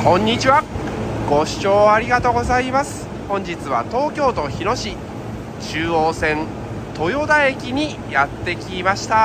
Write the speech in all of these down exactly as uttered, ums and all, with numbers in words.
こんにちは。ご視聴ありがとうございます。本日は東京都日野市中央線豊田駅にやってきました。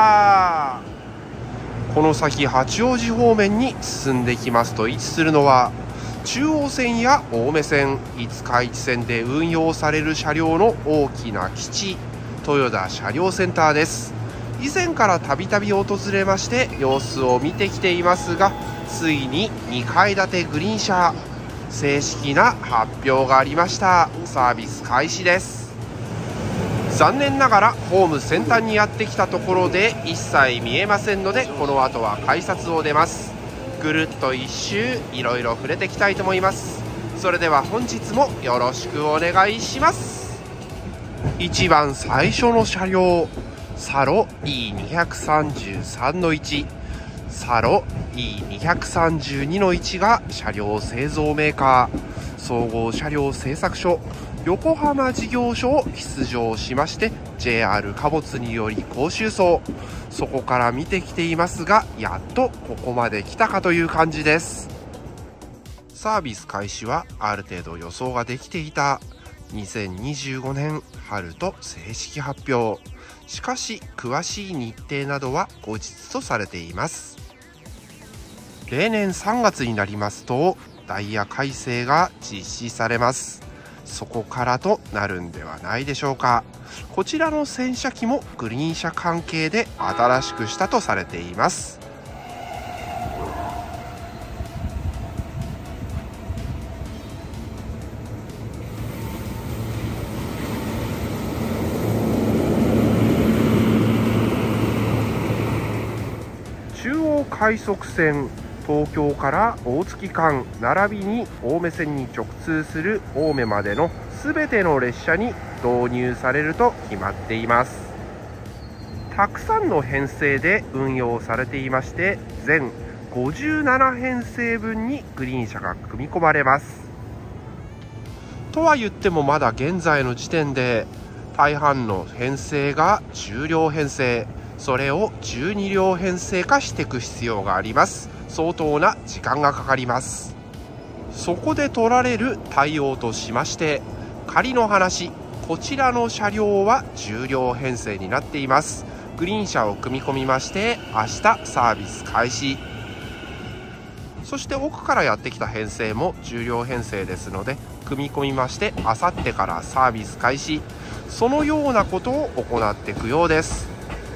この先八王子方面に進んできますと位置するのは中央線や青梅線、五日市線で運用される車両の大きな基地、豊田車両センターです。以前からたびたび訪れまして様子を見てきていますが、ついににかい建てグリーン車、正式な発表がありました。サービス開始です。残念ながらホーム先端にやってきたところで一切見えませんので、この後は改札を出ます。ぐるっと一周いろいろ触れていきたいと思います。それでは本日もよろしくお願いします。一番最初の車両、サロ イーにさんさんのいち、サロ イーにさんにのいち が車両製造メーカー総合車両製作所横浜事業所を出場しまして、 ジェイアール 貨物により高収送、そこから見てきていますが、やっとここまで来たかという感じです。サービス開始はある程度予想ができていたにせんにじゅうごねん春と正式発表。しかし詳しい日程などは後日とされています。例年さんがつになりますとダイヤ改正が実施されます。そこからとなるんではないでしょうか。こちらの洗車機もグリーン車関係で新しくしたとされています。中央快速線、東京から大月間並びに青梅線に直通する青梅までのすべての列車に導入されると決まっています。たくさんの編成で運用されていまして、全ごじゅうななへんせいぶんにグリーン車が組み込まれます。とは言ってもまだ現在の時点で大半の編成がじゅうりょう編成、それをじゅうにりょう編成化していく必要があります。相当な時間がかかります。そこで取られる対応としまして、仮の話、こちらの車両はじゅうりょう編成になっています。グリーン車を組み込みまして明日サービス開始。そして奥からやってきた編成もじゅうりょう編成ですので、組み込みまして明後日からサービス開始、そのようなことを行っていくようです。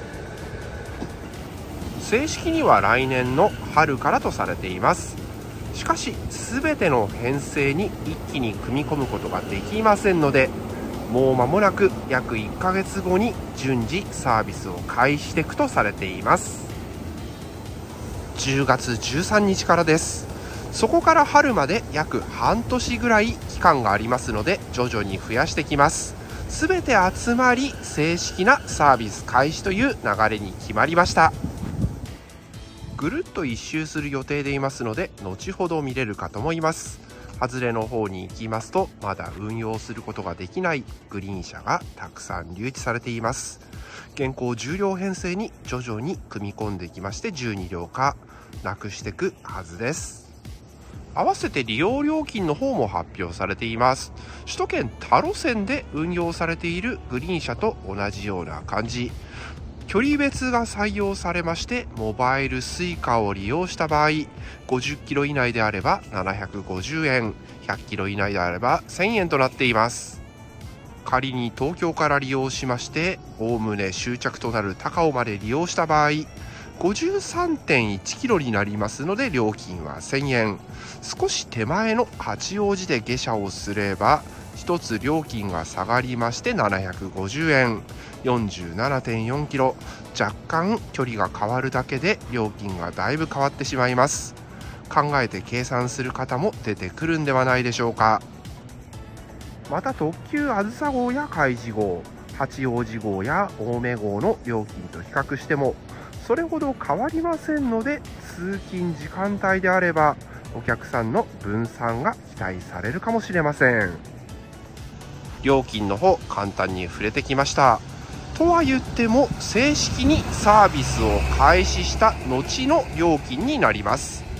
正式には来年の春からとされています。しかし全ての編成に一気に組み込むことができませんので、もう間もなく約いっかげつごに順次サービスを開始していくとされています。じゅうがつじゅうさんにちからです。そこから春まで約半年ぐらい期間がありますので、徐々に増やしてきます。全て集まり正式なサービス開始という流れに決まりました。ぐるっと一周する予定でいますので、後ほど見れるかと思います。外れの方に行きますと、まだ運用することができないグリーン車がたくさん留置されています。現行じゅうりょう編成に徐々に組み込んできまして、じゅうにりょう化なくしていくはずです。合わせて利用料金の方も発表されています。首都圏他路線で運用されているグリーン車と同じような感じ。距離別が採用されまして、モバイル Suica を利用した場合、ごじゅっキロ以内であればななひゃくごじゅうえん、ひゃっキロ以内であればせんえんとなっています。仮に東京から利用しまして、おおむね終着となる高尾まで利用した場合、ごじゅうさんてんいちキロになりますので、料金はせんえん。少し手前の八王子で下車をすれば、ひとつ料金が下がりましてななひゃくごじゅうえん。よんじゅうななてんよんキロ、若干距離が変わるだけで料金がだいぶ変わってしまいます。考えて計算する方も出てくるんではないでしょうか。また特急あずさ号や海事号、八王子号や青梅号の料金と比較してもそれほど変わりませんので、通勤時間帯であればお客さんの分散が期待されるかもしれません。料金の方簡単に触れてきました。とは言っても正式にサービスを開始した後の料金になります。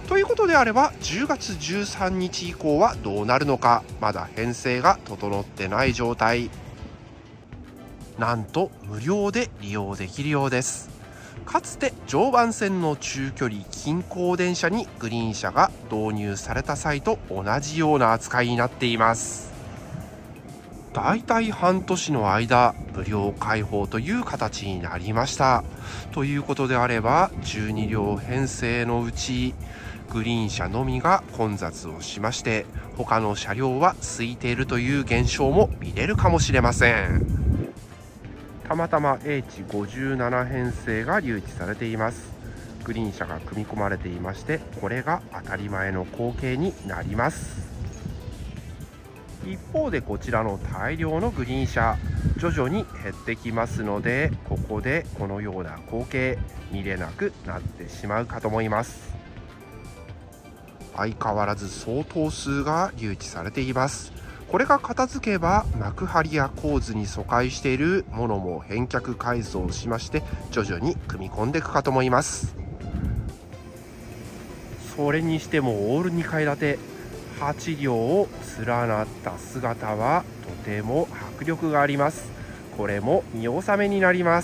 ということであればじゅうがつじゅうさんにち以降はどうなるのか、まだ編成が整ってない状態。なんと無料で利用できるようです。かつて常磐線の中距離近郊電車にグリーン車が導入された際と同じような扱いになっています。だいたい半年の間無料開放という形になりました。ということであればじゅうにりょう編成のうちグリーン車のみが混雑をしまして、他の車両は空いているという現象も見れるかもしれません。たまたま エイチごじゅうなな 編成が留置されています。グリーン車が組み込まれていまして、これが当たり前の光景になります。一方でこちらの大量のグリーン車、徐々に減ってきますので、ここでこのような光景見れなくなってしまうかと思います。相変わらず相当数が留置されています。これが片付けば幕張や構図に疎開しているものも返却改造しまして、徐々に組み込んでいくかと思います。それにしてもオールにかい建てはちりょうを連なった姿はとても迫力があります。これも見納めになります。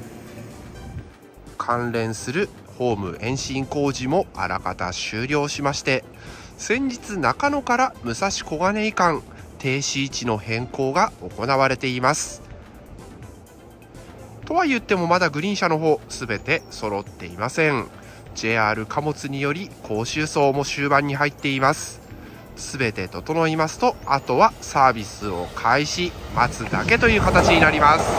関連するホーム延伸工事もあらかた終了しまして、先日中野から武蔵小金井間停止位置の変更が行われています。とは言ってもまだグリーン車の方全て揃っていません。 ジェイアール 貨物により講習層も終盤に入っています。全て整いますと、あとはサービスを開始待つだけという形になります。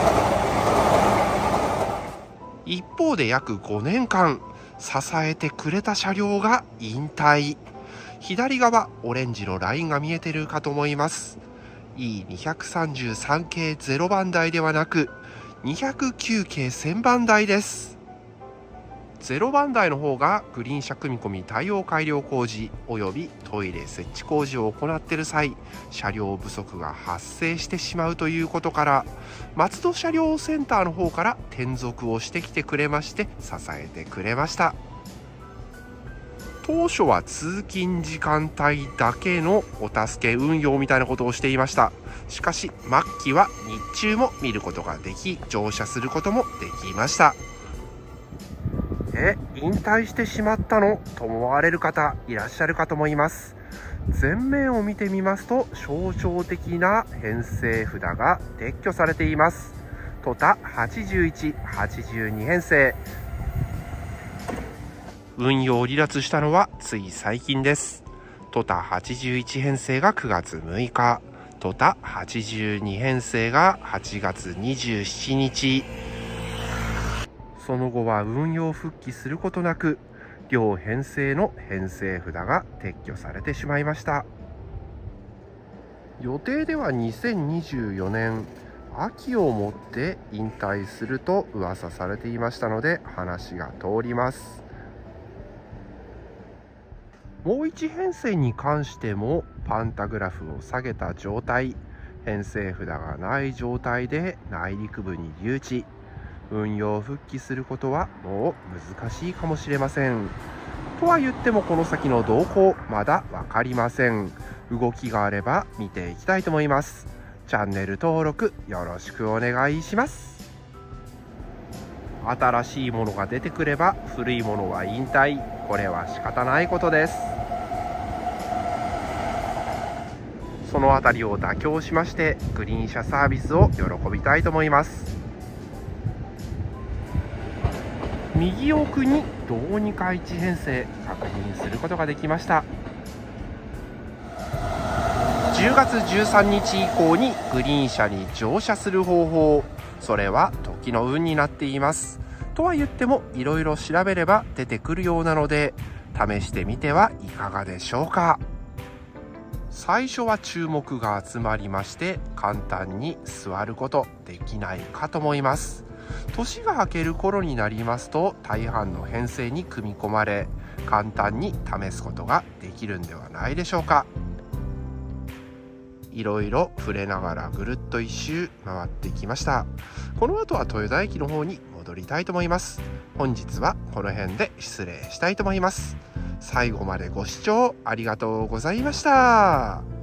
一方で約ごねんかん支えてくれた車両が引退。左側オレンジのラインが見えてるかと思います。 イーにひゃくさんじゅうさん 系ゼロばん台ではなくにひゃくきゅう系せんばん台です。ゼロばん台の方がグリーン車組み込み対応改良工事およびトイレ設置工事を行っている際、車両不足が発生してしまうということから、松戸車両センターの方から転属をしてきてくれまして支えてくれました。当初は通勤時間帯だけのお助け運用みたいなことをしていました。しかし末期は日中も見ることができ、乗車することもできました。え、引退してしまったのと思われる方いらっしゃるかと思います。前面を見てみますと象徴的な編成札が撤去されています。トタはちじゅういち、はちじゅうに編成、運用離脱したのはつい最近です。トタはちじゅういち編成がくがつむいか、トタはちじゅうに編成がはちがつにじゅうしちにち。その後は運用復帰することなく、両編成の編成札が撤去されてしまいました。予定ではにせんにじゅうよねん秋をもって引退すると噂されていましたので話が通ります。もういち編成に関してもパンタグラフを下げた状態、編成札がない状態で内陸部に留置、運用復帰することはもう難しいかもしれません。とは言ってもこの先の動向まだ分かりません。動きがあれば見ていきたいと思います。チャンネル登録よろしくお願いします。新しいものが出てくれば古いものは引退、これは仕方ないことです。そのあたりを妥協しましてグリーン車サービスを喜びたいと思います。右奥にどうにかいち編成確認することができました。じゅうがつじゅうさんにち以降にグリーン車に乗車する方法、それは時の運になっています。とは言ってもいろいろ調べれば出てくるようなので試してみてはいかがでしょうか。最初は注目が集まりまして簡単に座ることできないかと思います。年が明ける頃になりますと大半の編成に組み込まれ簡単に試すことができるんではないでしょうか。いろいろ触れながらぐるっと一周回ってきました。この後は豊田駅の方に戻りたいと思います。本日はこの辺で失礼したいと思います。 最後までご視聴ありがとうございました。